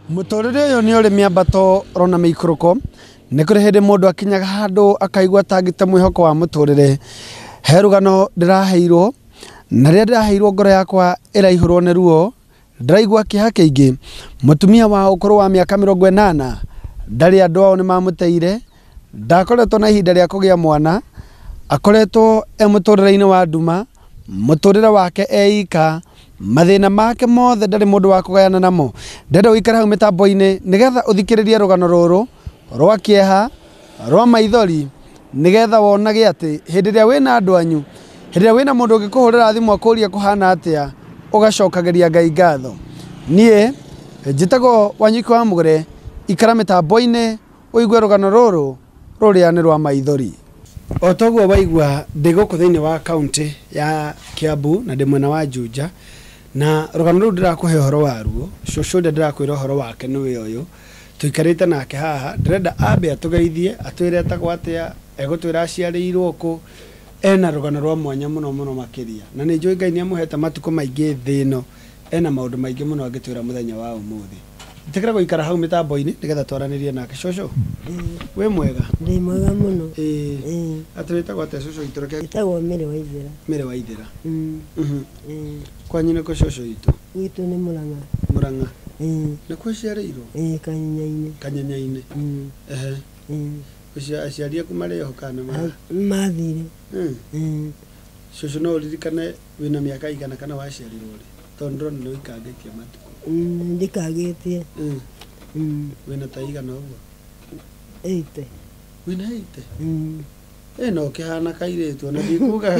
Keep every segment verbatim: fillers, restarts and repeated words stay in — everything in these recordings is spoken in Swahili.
Mutorere yo ni uri miambato rona miikruko ni kuri hindi mundu akinyaga handu akaigua tangite mwihoko wa mutorere herugano ndiraheirwo na ria ndiraheirwo ngoro yakwa iraihurwo ni ruo ndiraigua kiha kiingi mutumia wa ukuru wa miaka mirongo inana ndari andu ao ni mamuteire ndakoretwo na ihinda ria kugia mwana akoretwo e mutorere-ini wa nduma mutorere wake eika mathina make mothe ndari mundu wa kugayana namo ndenda uikara hau mitambo-ini nigetha uthikiririe rugano ruru rwa kieha rwa maithori nigetha wonage ati hindi ria wina andu anyu hindi ria wina mundu ungikuhurira thimu akuria kuhana atia ugacokageria Ngai ngatho nie njitagwo Wanyuki wa Mugure ikara mitambo-ini uigue rugano ruru ruria ni rwa maithori otoguo waigua ndiguku thiini wa county ya Kiambu na ndi mwena wa Juja na rugano ruru ndirakuhe horo waruo cucu ndi ndirakwira horo wake niwe uyu tuikarite nake haha ndirenda ambe atugeithie atwire etagwo atia egutwira aciarirwo ku ena rugano rwa mwanya muno muno makiria na ni njui Ngai ni amuhete matuko maingi thino ena maundu maingi muno agitwira muthenya wa umuthi itikira guikara hau mitambo-ini nigetha twaranirie nake cucu we mwega ndi mwega muno eh atwitagwo atia cucu itoroke itagwo Mere Waithira Mere Waithira mm mhm eh kwanyu ni ku cucu itu witu ni Murang'a Murang'a eh na kwaciarirwo eh Kanyanya-ini Kanyanya-ini mm ehe eh kucia aciari aku mari ho kana ma mathire mm eh cucu no uririkane wina miaka igana kana waciarirwo ri tondu no ikangitie matuko mm ndikagitie mm mm wina ta igana uguo eighty wina eighty mm eh no kihana kairitu na ndikuga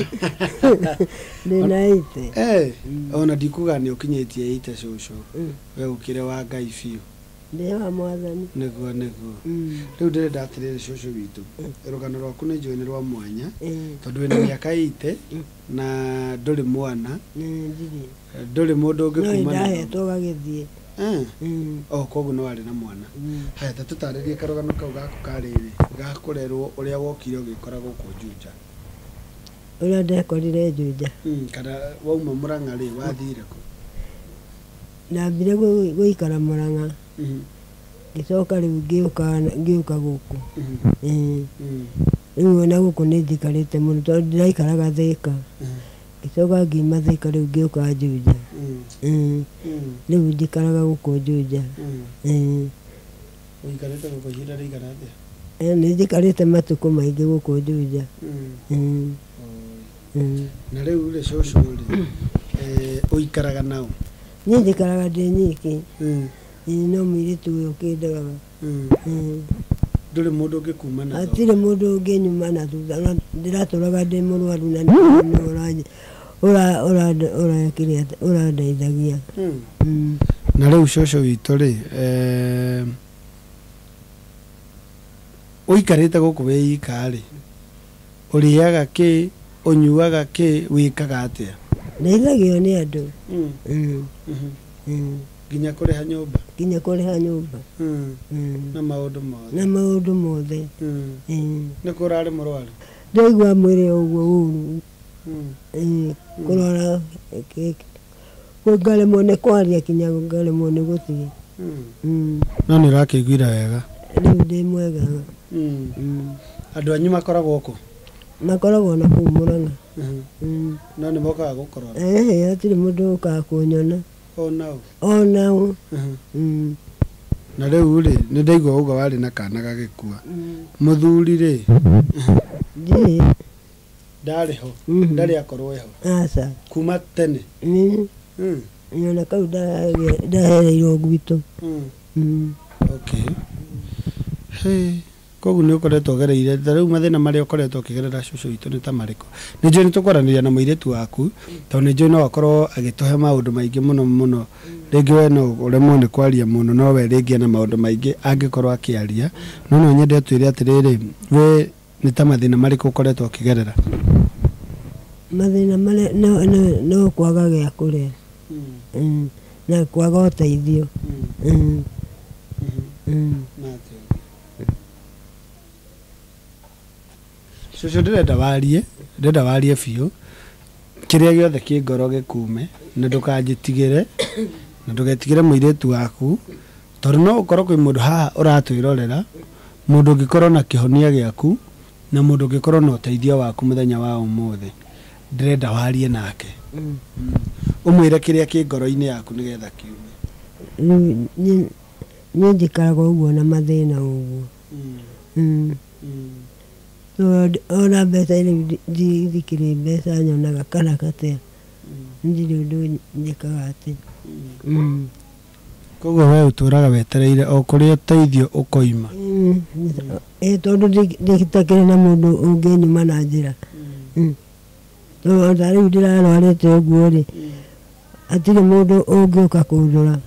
ndina eighty eh ona ndikuga ni ukinyitie eighty cucu mm we ukire wa Ngai biu ndi wa Mwathani niguo niguo mm riu ndirenda atiriri cucu witu rugano rwaku ni njui ni rwa mwanya eh tondu wina miaka eighty na nduri mwana ndiri nduri mundu no ungikumana ndahetwo gagithie eh mm oh koguo no wari na mwana mm haya tutaririe karugano kau gaku kariri gakurerwo uria wokire ugikora guku Juja uria ndekorire Juja mm kana wauma Murang'a ri wathire ku nambire guikara Murang'a mhm gicoka riu ngiuka ngiuka guku mhm eh mhm riu na guku ni njikarite muno tondu ndiraikaraga Thika gicoka ngiuma Thika riu ngiuka Juja mhm eh riu njikaraga guku Juja mhm eh uikarite guku hira rigana atia eh ni njikarite matuko maingi guku Juja mhm eh eh na riu ri cucu ri eh uikaraga nao ni njikaraga ndi nyiki mhm no mwiritu uyu kindegaga mhm nduri mundu ungikumana tho atire mundu unginyuma na thutha ndiraturaga ndi murwaru na nuranye ura ura ura kiria ura ndeithagia mhm na riu cucu witu ri eh uikarite guku we ika ri uriaga ki unyuaga ki wikaga atia ndeithagio ni andu mhm mhm nginya kuriha nyumba nginya kuriha nyumba mhm na maundu mothe na maundu mothe mhm ni kurari murwaru ndaigua mwiri uguo uru mhm kurora kungaremwo ni kwaria kinya ngaremwo ni guthii mhm no ni rakiguira wega riu ndi mwega mhm andu anyu makoragwo ku makoragwo na kuu Murang'a mhm no ni mokaga gukorora eh atire mundu ukaga kunyona o nao o nao mhm na riu ri ni ndaigua uga wari na kana gagikua muthuri ri ndi ndari ho ndari akorwo ho asa kuma tene mhm mhm nyona kau ndahereirwo gwitũ mhm okay hey koguo ni ukoretwo gereire riu mathina maria ukoretwo ukigerera cucu witu ni ta mariko ni njui ni tukwaraniria na muiritu waku tondu ni njui no akorwo agituhe maundu maingi muno muno ringi we no uremwo ni kwaria muno no we ringi na maundu maingi angikorwo akiaria no no nyende atwire atiriri we ni ta mathina mariko ukoretwo ukigerera mathina maria no no kwaga gia kuria mhm na kwaga uteithio mhm mhm cucu ndirenda warie ndirenda warie biu kiria giothe ki ngoro gikume na ndukanjitigire na ndugetigire muiritu waku tondu no ukorwo kwi mundu haha uratwirorera mundu ngikorwo na kihonia giaku na mundu ngikorwo na uteithio waku muthenya wa umuthi ndirenda warie nake umwire kiria ki ngoro-ini yaku nigetha kiume ni ni njikaraga uguo na mathina uguo ona mbeca ndithikire mbeca nyonaga kana gatea ndiri undu njikaga ati koguo we uturaga wetereire o kuria uteithio ukoima ĩ tondu nditakĩrĩ na mũndũ ũngĩnyuma na njĩra tondũ rĩu ndĩrarwarĩte ũguo rĩ hatirĩ mũndũ ũngĩũka kũndora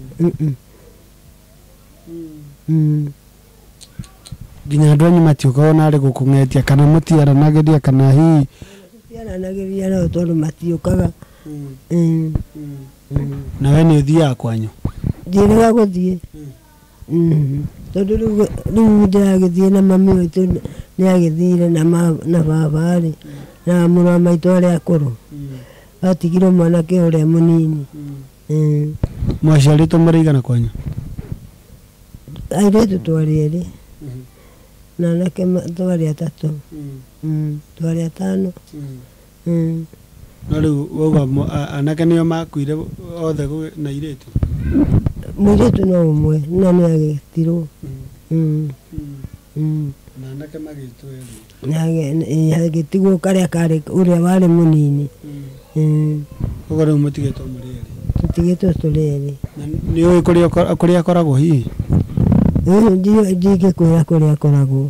nginya andũ anyu matiũkaga narĩ gũkũng'etia kana mũtiaranagĩria kana hihi mũtiaranagĩria nao tondũ matiũkaga na we nĩ ũthiaga kwanyu ndiĩrĩga gũthiĩ tondũ rĩu ndĩragĩthiĩ na mami witũ nĩagĩthire na baba rĩ na mũrũ wa maitũ arĩa akũrũ batigirwo mwanake ũrĩa mũnini mwaciarĩtwo mũrĩ kwanyu airĩtu twarĩ erĩ na anake twarĩ atatũ twarĩ atano no rĩu wauga anake nĩo makuire othe na airĩtu mũirĩtu no ũmwe na nĩagĩtirwo na anake magĩtwo erĩ agĩtigwo karĩa karĩ ũrĩa warĩ mũnini koguo rĩu mũtigĩtwo mũrĩ erĩ tũtigĩtwo tũrĩ erĩ nĩũĩ kũrĩa akoragwo hihi ndingĩkwĩra kũrĩa akoragwo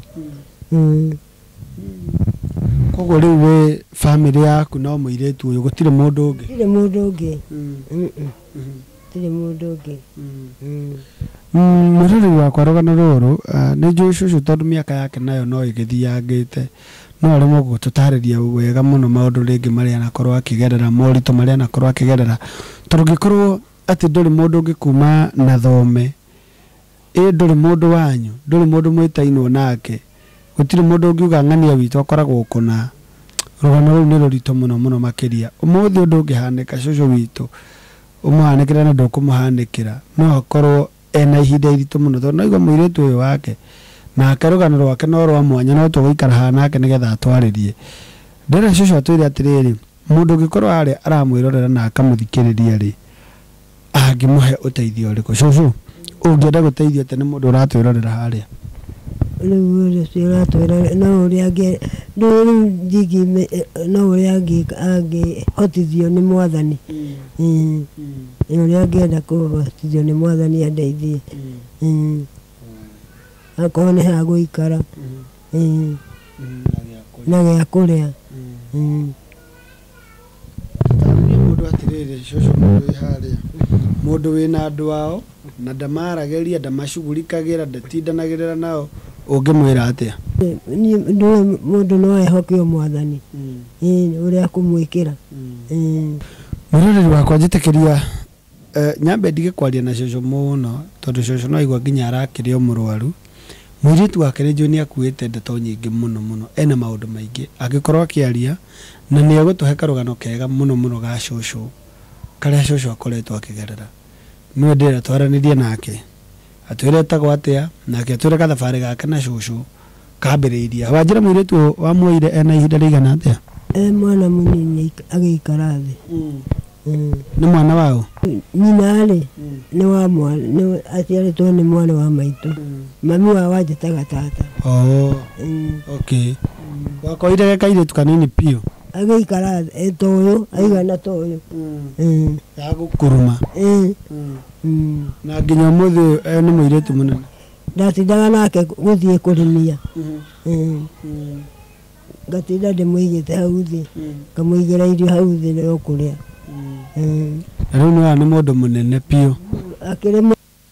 koguo rĩu wĩ bamĩrĩ yaku no mũirĩtu ũyũ gũtirĩ mũndũ ũngĩ gũtirĩ mũndũ ũngĩ gũtirĩ mũndũ ũngĩ mũrũri wakwa rũgano rũrũ nĩ njũĩ cũcũ tondũ mĩaka yake nayo no ĩgĩthiangĩte no aremwo gũtũtarĩria wega mũno maũndũ rĩngĩ marĩa anakorwo akĩgerera moritũ marĩa anakorwo akĩgerera tondũ ngĩkorwo atĩ ndũrĩ mũndũ ũngĩ kuma na thome ĩ ndũrĩ mũndũ wanyu ndũrĩ mũndũ mwĩtainwo nake gũtirĩ mũndũ ũngiuga ng'ania witũ akoragwo kũna rũgano rũu nĩ rũritũ mũno mũno makĩria ũmũthĩ ũndũ ũngĩhanĩka cũcũ witũ ũmũhanĩkĩra na ndũkũmũhanĩkĩra no akorwo ena ihinda iritũ mũno tondũ naigua mũirĩtu ũyũ wake nake rũgano rwake no rwa mwanya no tũgũikara haha nake nĩgetha atwarĩrie ndĩrenda cũcũ atwĩre atĩrĩrĩ mũndũ ũngĩkorwo harĩa aramwĩrorera na akamũthikĩrĩria rĩ angĩmũhe ũteithio ũrĩkũ cũcũ ũngĩenda gũteithio atĩ nĩ mũndũ ũratwĩrorera harĩa rĩu ũrĩa ũcio ũratwĩrorera no ũrĩa angĩ rĩu ndingĩme no ũrĩa angĩhotithio nĩ mwathani ũrĩa angĩenda kũhotithio nĩ mwathani andeithie akorwo nĩ ha gũikara na gĩa kũrĩa mũndũ atĩrĩrĩ cũcũ mũndũ wĩ harĩa mũndũ wĩna andũ ao na ndamaragĩria ndamacugurikagĩra ndatindanagĩrĩra nao ũngĩmwĩra atĩa ndũĩ mũndũ no ehoke o mwathani ũrĩa akũmwĩkĩra mũrũrĩri wakwa njĩtĩkĩria nyambe ndige kwaria na cũcũ mũno tondũ cũcũ no aigua nginya arakĩrĩ o mũrwaru mũirĩtu wake nĩ njũĩ nĩ akuĩte ndeto nyingĩ mũno mũno ena maũndũ maingĩ angĩkorwo akĩaria na nĩ egũtũhe karũgano kega mũno mũno ga cũcũ karĩa cũcũ akoretwo akĩgerera nĩwe ndĩrenda twaranĩrie nake atwĩre etagwo atĩa nake atwĩre gathabarĩ gake na cũcũ kambĩrĩiria wanjĩra mũirĩtu wamuoire ena ihinda rĩigana atĩa e mwana mũnini agĩikara thĩ nĩ mwana wao nyina rĩ nĩ wa mwana aciarĩtwo nĩ mwana wa maitũ mami wao anjĩtaga tata okay wakoire ge kairĩtu kanini piũ agĩikara thĩ ta ũyũ aigana ta ũyũ ya gũkũrũma na nginya ũmũthĩ ũyũ nĩ mũirĩtu mũnene ndatindaga nake gũthiĩ kũrĩmia ngatinda ndĩmũigĩte hau thĩ ngamũigĩra irio hau thĩ no kũrĩa na rĩu nĩwa nĩ mũndũ mũnene piũ akĩrĩ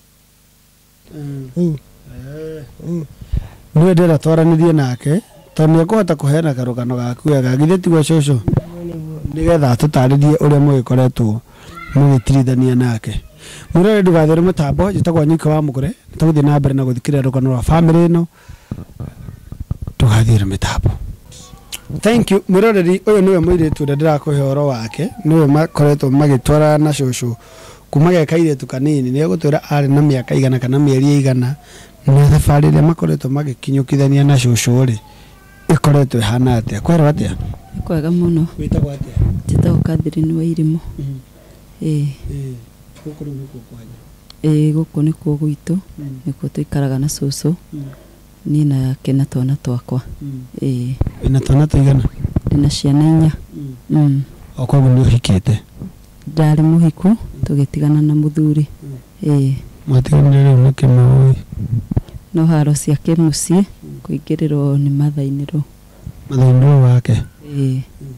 nĩwe ndĩrenda twaranĩrie nake tondũ nĩekũhota kũheana karũgano gaku wega githĩ tiguo cũcũ nĩgetha tũtarĩrie ũrĩa mũgĩkoretwo mũgĩtirithania nake mũrore ndũgathere mũtambo njĩtagwo Nyika wa Mũgũre tũgũthiĩ na mbere na gũthikĩrĩria rũgano rwa bamĩrĩ ĩno tũgathiĩre mĩtambo thank you mũroreri ũyũ nĩwe mũirĩtu ũrĩa ndĩrakũhe ũhoro wake nĩwe makoretwo magĩtwara na cũcũ kuma ge kaire tu kanini ni gutwira ari na miaka igana kana mieri igana na thabarä ä rä a makoretwo magäkinyũkithania na cũcũ rĩ ĩkoretwo ĩhana atĩa kwera atĩa kwega mũno wĩtagwo atĩa njĩtagwo Catherine wa Irimũ ĩĩ gũkũ rĩu nĩkuo kwanya ĩĩ gũkũ nĩkuo gwitũ nĩkuo tũikaraga na cũcũ niĩ nake na twana twakwa ĩĩ wĩna twana tũigana ndĩna ciana inya o koguo nĩ ũhikĩte ndarĩ mũhiku tũgĩtigana na mũthuri ĩĩ mwatiganire rĩu nĩkĩ mũĩ no haro cia kĩmũciĩ kũingĩrĩrwo nĩ mathainĩro mathainĩro wake ĩĩ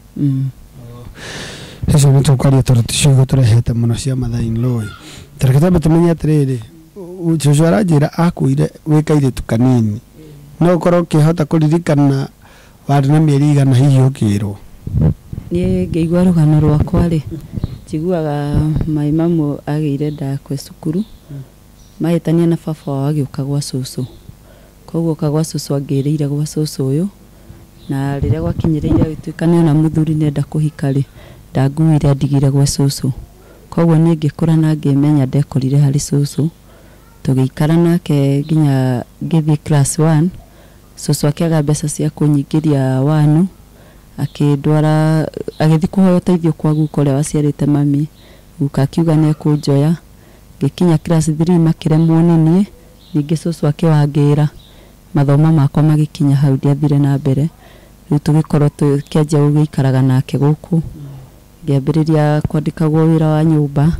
icio nĩ tũkwaria tondũ ticio igũ tũrehete mũno cia mathainĩro ĩ tareke twambe tũmenye atĩrĩrĩ cũcũ aranjĩra akuire wĩ kairĩtu kanini no ũkorwo ũkĩhota kũririkana warĩ na mĩeri igana hihi ũkĩrwo niĩ ngĩigua rũgano rwakwa rĩ njiguaga maĩ mamwe agĩire nda kwĩ cukuru mahĩtania na baba wao agĩũka gwa cũcũ koguo oka gwa cũcũ angĩrĩire gwa cũcũ ũyũ na rĩrĩa gwakinyĩrĩire agĩtuĩka nĩona mũthuri nenda kũhika rĩ ndanguire andigire gwa cũcũ koguo niĩ ngĩkũra na ngĩmenya ndekorire harĩ cũcũ tũgĩikara nake nginya ngĩthiĩ class one cũcũ akĩaga mbeca cia kũnyingĩria wanu akĩndwara agĩthiĩ kũhoya ũteithio kwa guka ũrĩa waciarĩte mami guka akiuga nĩ ekũnjoya ngĩkinya class three makĩremwo nĩ niĩ ningĩ cũcũ akĩwangĩra mathomo makwa magĩkinya hau ndiathire na mbere rĩu tũgĩkorwo tũkĩanjia gũgĩikaraga nake gũkũ ngĩambĩrĩria kwandĩkagwo wĩra wa nyũmba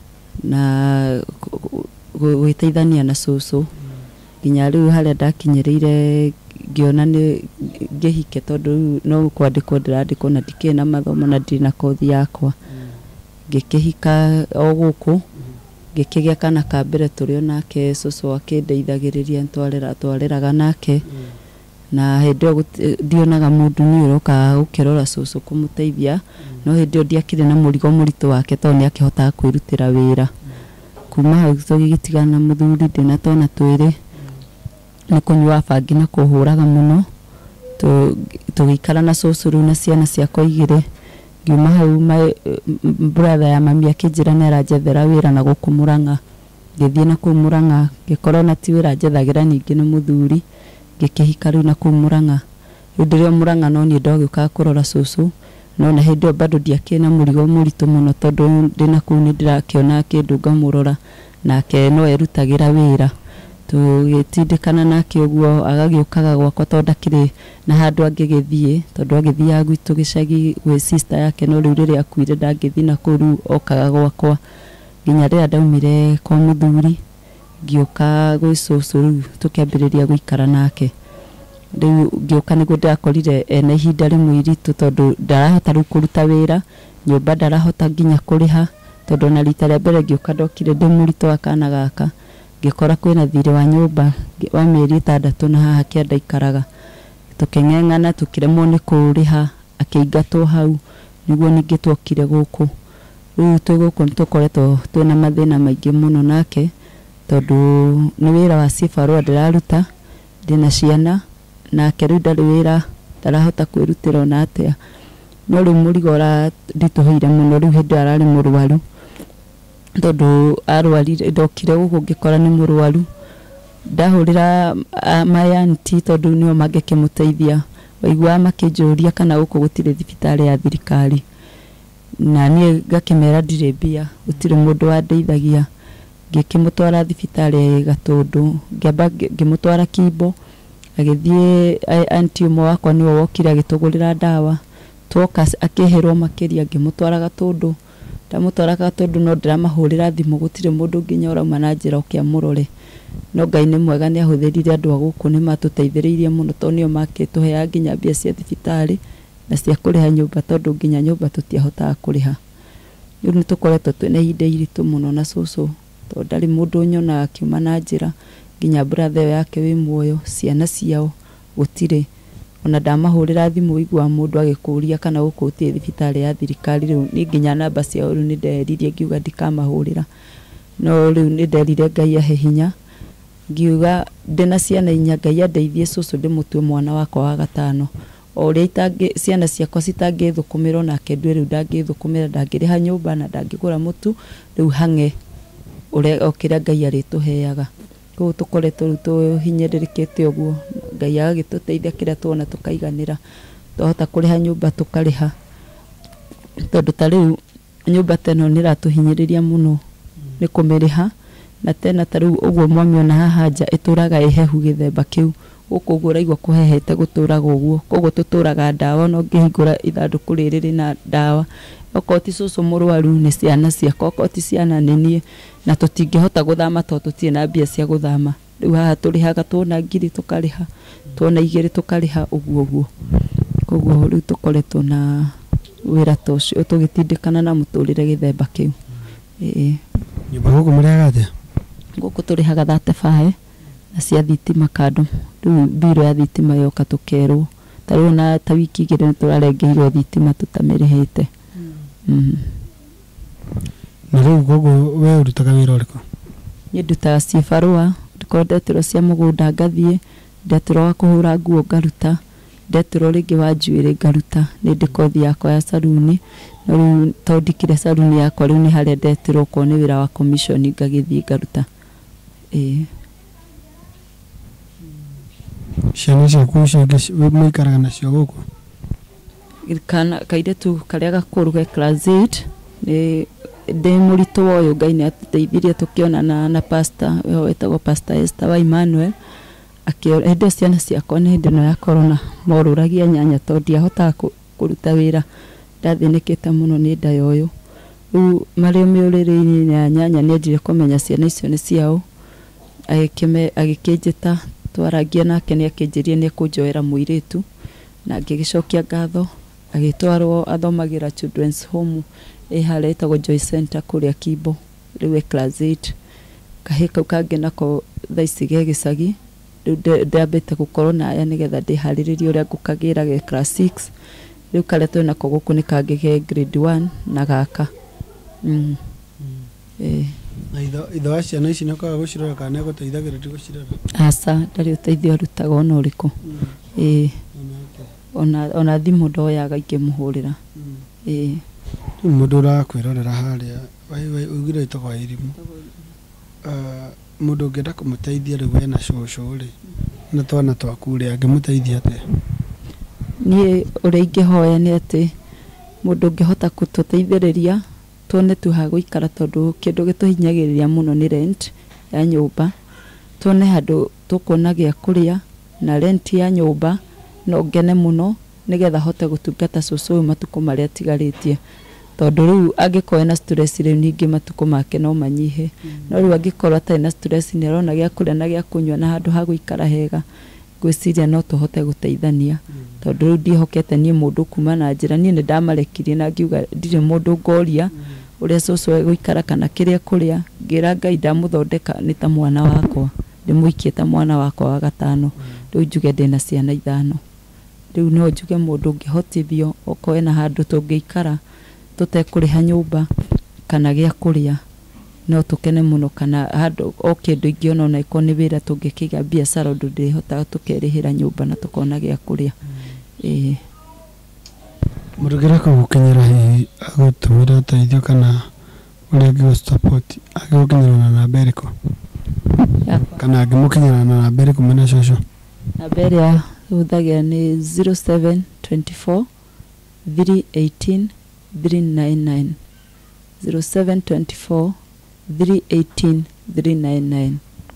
na gwĩteithania na cũcũ nginya rĩu harĩa ndakinyĩrĩire ngĩona nĩ ngĩhike tondũ no kwandĩkwo ndĩrandĩkwo na ndikĩrĩ na mathomo na ndirĩ na kothi yakwa ngĩkĩhika o gũkũ ngĩkĩgĩa kana ka mbere tũrĩ onake cũcũ akĩndeithagĩrĩria ntwarĩra twarĩraga nake na hĩndĩ ĩyo ndionaga mũndũ nĩ ũroka gũkĩrora cũcũ kũmũteithia no hĩndĩ ĩyo ndiakĩrĩ na mũrigo mũritũ wake tondũ nĩ akĩhotaga kwĩrutĩra wĩra kuma hau tũgĩtigana na mũthuri ndĩna twana twĩrĩ nĩ kũnyua bangi na kũhũraga mũno tũgĩikara na cũcũ rĩu na ciana ciakwa igĩrĩ ngiuma hau brother ya mami akĩnjĩra nĩ aranjethera wĩra na gũkũ Mũrang'a ngĩthiĩ na kũu Mũrang'a ngĩkorwo na ti wĩra njethagĩra ningĩ nĩ mũthuri ngĩkĩhika rĩu na kũu Mũrang'a rĩu ndĩrĩ Mũrang'a no niĩ ndogĩũkaga kũrora cũcũ no na hĩndĩ ĩyo bado ndiakĩrĩ na mũrigo mũritũ mũno tondũ ndĩna kũu nĩ ndĩrakĩona kĩndũ ngamũrora nake no erutagĩra wĩra tũgĩtindĩkana nake ũguo agagĩũkaga gwakwa tondũ ndakĩrĩ na handũ angĩgĩthiĩ tondũ agĩthiaga gwitũ gĩcagi gwĩ sister yake no rĩu rĩrĩa akuire ndangĩthiĩ na kũu rĩu okaga gwakwa nginya rĩrĩa ndaumire kwa mũthuri ngĩũka gwĩ cũcũ rĩu tũkĩambĩrĩria gũikara nake rĩu ngĩũka nĩguo ndakorire ena ihinda rĩmwe iritũ tondũ ndarahota rĩu kũruta wĩra nyũmba ndarahota nginya kũrĩha tondũ na rita rĩa mbere ngĩũka ndokire ndĩ mũritũ wa kana gaka ngĩkora kwĩna thirĩ wa nyũmba wa mĩeri ĩtandatũ na haha kĩanda ikaraga tũkĩng'eng'ana tũkĩremwo nĩ kũrĩha akĩingatwo hau nĩguo ningĩ twokire gũkũ rĩu twĩ gũkũ nĩ tũkoretwo twĩna mathĩna maingĩ mũno nake tondũ nĩ wĩra wa cibarũa ndĩraruta ndĩna ciana nake rĩu ndarĩ wĩra ndarahota kwĩrutĩra ona atĩa no rĩu mũrigo ũranditũhĩire mũno rĩu hĩndĩ ararĩ mũrwaru tondũ arwarire ndokire gũkũ ngĩkora nĩ mũrwaru ndahũrĩra my aunty tondũ nĩo mangĩkĩmũteithia waiguaga makĩnjũria kana gũkũ gũtirĩ thibitarĩ ya thirikari na niĩ ngakĩmera ndirĩ mbia gũtirĩ mũndũ wandeithagia ngĩkĩmũtwara thibitarĩ ya Gatũndũ ngĩamba ngĩmũtwara Kimbo agĩthiĩ aunty ũmwe wakwa nĩwe wokire agĩtũgũrĩra ndawa twoka akĩherwo makĩria ngĩmũtwara Gatũndũ ndamũtwara Gatũndũ no ndiramahũrĩra thimũ gũtirĩ mũndũ nginya ũrauma na njĩra ũkĩamũrore no Ngai nĩ mwega nĩ ahũthĩrire andũ a gũkũ nĩ matũteithĩrĩirie mũno tondũ nĩo makĩtũheaga nginya mbia cia thibitarĩ na cia kũrĩha nyũmba tondũ nginya nyũmba tũtiahotaga kũrĩha rĩu nĩ tũkoretwo twĩna ihinda iritũ mũno na cũcũ tondũ ndarĩ mũndũ nyonaga akiuma na njĩra nginya brother yake wĩ muoyo ciana ciao gũtirĩ ona ndamahũrĩra thimũ igua mũndũ agĩkũria kana gũkũ gũtirĩ thibitarĩ ya thirikari rĩu nĩ nginya namba ciao rĩu nĩ nderirie ngiuga ndikamahũrĩra no rĩu nĩ nderire Ngai ahe hinya ngiuga ndĩna ciana inya Ngai andeithie cũcũ ndĩmũtue mwana wakwa wa gatano Oria itangi ciana ciakwa citangithukumira nake ndwire ndangithukumira ndangiriha nyumba na ndangigura mutu riu hange uria okira Ngai arituheaga ko tukoretwo tuhinyiririkite uguo Ngai agagituteithia kira tuona tukaiganira tuhota kuriha nyumba tukariha tondu tariu nyumba teno niratuhinyiriria muno ni kumiriha na tena tariu uguo mwamiona haha nja ituraga ihehu githemba kiu guku guo raigwa kuhehete guturaga uguo koguo tuturaga ndawa no ngihingura ithanduku riri rina ndawa okoti cucu murwaru ni ciana ciakwa okoti ciana nenie na tutingihota guthama to tutie na mbia cia guthama riu haha turihaga tuona ngiri tukariha tuona igiri tukariha uguo uguo koguo riu tukoretwo na wira tocio tugitindikana na muturire githemba kiu eh nyumba guku muriaga atia guku turihaga thirty-five na cia thitima kando riu biro ya thitima yoka tukerwo tariu na ta wiki igiri niturarengeirwo thitima tutamirihite mhm na riu guku we urutaga wira uriko ni ndutaga cibarua ndikondetirwo cia mugunda ngathie ndetirwo wa kuhura nguo ngaruta ndetirwo ringi wa njuiri ngaruta ni ndikothi yakwa ya saruni no riu to ndikire saruni yakwa riu ni haria ndetirwo ko ni wira wa commission ngagithie ngaruta eh ciana ciaku ciake muikaraga nacio guku kana kairetu karia gakuru ge class eight ni de murito woyo Ngai ni atuteithirie tukionana na pastor we wetagwo Pastor Esther wa Emmanuel akĩenda ciana ciakwa nĩ hĩndĩ no ya corona morũragia nyanya to ndiahota kũruta wĩra ndathinikĩte mũno nĩ nda yoyo rĩu marĩ mĩũrĩrĩ-inĩ ya nyanya nĩ njire kũmenya ciana icio nĩ ciao agĩkĩme agĩkĩnjĩta twaragia nake nĩ akĩnjĩrie nĩ kũnjoera mũirĩtu na ngĩgĩcokia ngatho agĩtwarwo athomagira children's home ĩharĩa ĩtagwo Joy Center kũrĩa Kimbo rĩu e class eight kahĩ kau kangĩ nako thaa ici ge gĩcagi rĩu ndambĩte gũkorwo na aya nĩgetha ndĩharĩrĩrie ũrĩa ngũkagĩra ge class six rĩu karĩa twĩ nako gũkũ nĩ kangĩ ge grade one na gaka mm. eh na itho itho wa ciana ici nĩ kwaga gũcirora kana nĩ gũteithagĩrĩria gũcirora aca ndarĩ ũteithio arutaga ona ũrĩkũ eh ona ona thimũ ndoyaga ingĩmũhũrĩra eh mũndũ ũrakwĩrorera harĩa wai wai ugire itogwa irimu mũndũ ũngĩenda kũmũteithia rĩu ena cũcũ rĩ na twana twaku rĩ angĩmũteithia atĩa niĩ ũrĩa ingĩhoya nĩ atĩ mũndũ ũngĩhota gũtũteithĩrĩria tuone tu ha gũikara tondũ kĩndũ gĩtũhinyagĩrĩria mũno nĩ rent ya nyũmba tuone handũ tũkuona gĩa kũrĩa na rent ya nyũmba no ngene mũno nĩgetha hote gũtungata cũcũ ũyũ matukũ marĩa atigarĩtie tondũ rĩu angĩkorwo na stress rĩu ningĩ matukũ make no manyihe no rĩu angĩkorwo atarĩ na stress nĩ arona gĩa kũrĩa na gĩa kũnyua na handũ ha gũikara hega gwĩciria no tũhote gũteithania tondũ rĩu ndihokete niĩ mũndũ kuma na njĩra niĩ nĩ ndamarekirie na ngiuga ndirĩ mũndũ ngoria ũrĩa cũcũ gũikara kana kĩrĩa kũrĩa ngĩra Ngai ndamũthondeka nĩ ta mwana wakwa ndĩmũikie ta mwana wakwa wa gatano rĩu njuge ndĩna ciana ithano rĩu no njuge mũndũ ũngĩhotithio okorwo na handũ tũngĩikara tutekũrĩha nyũmba kana gĩa kũrĩa no tũkene mũno kana handũ o kĩndũ ingĩona ona iko nĩ wĩra tũngĩkĩiga biacara ũndũ ndĩhotaga tũkerĩhĩra nyũmba na tũkona gĩa kũrĩa ĩĩ mũndũ ũngĩenda gũgũkinyĩra hihi agũtũmĩra ũteithio kana ũrĩa angĩgũ-support agĩgũkinyĩra na namba ĩrĩkũ kana angĩmũkinyĩra na namba ĩrĩkũ mena cũcũ namba ĩrĩa hũthagĩra nĩ zero seven two four three one eight three nine nine zero seven two four three one eight three nine nine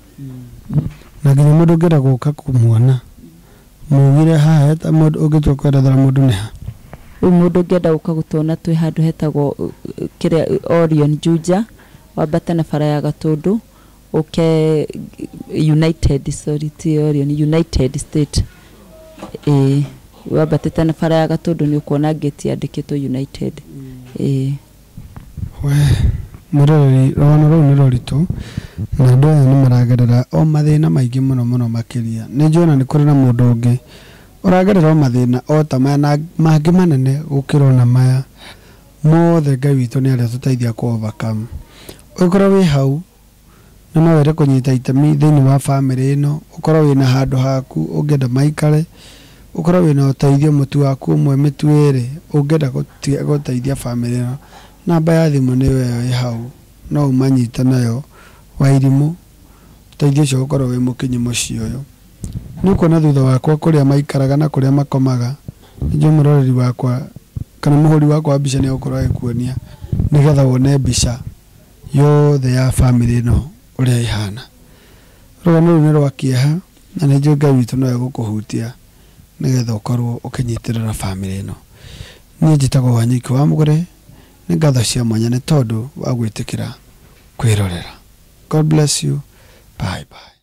na nginya mũndũ ũngĩenda gũka kũmuona mugire haha ta mũndũ ũngĩtua kwerethera mũndũ nĩ ha rĩu mũndũ ũngĩenda gũka gũtuona twĩ handũ hetagwo kĩrĩa Orion Juja wambate na bara ya Gatũndũ ũke United sorry ti Orion United State eh wabatete na bara ya Gatũndũ nĩ ũkuona gate yandĩkĩtwo United eh we mũrori rwano rũu nĩ rũritũ na andũ aya nĩ maragerera o mathĩna maingĩ mũno mũno makĩria nĩ njũona nĩ kũrĩ na mũndũ ũngĩ ũragerera o mathĩna o ta maya na mangĩ manene gũkĩra ona maya mothe Ngai witũ nĩ arĩa tũteithia ku overcome ũkorwo wĩ hau na no were kũnyita itemi thĩinĩ wa family ĩno ũkorwo wĩna handũ haku ũngĩenda maikare ukorwo wina uteithio mutu waku umwe mitu iri ungenda guteithia family no namba ya thimu ni weyo i hau no umanyita nayo Wairimu uteithio ucio ukorwo wi mukinyi mucio uyu ni kuona thutha wakwa kuria maikaraga na kuria makomaga njo muroreri wakwa kana muhuri wakwa mbica ni ukorwo ikuonia nigetha wone mbica yothe ya family no uria ihana rugano runi rwa kieha na nĩ njũĩ Ngai witũ no egũkũhutia nĩgetha ũkorwo ũkĩnyitĩrĩra family ĩno. Niĩ njĩtagwo Wanyiki wa Mũgũre, nĩ ngatho cia mwanya nĩ tondũ wa gwĩtĩkĩra kwĩrorera. God bless you. Bye bye.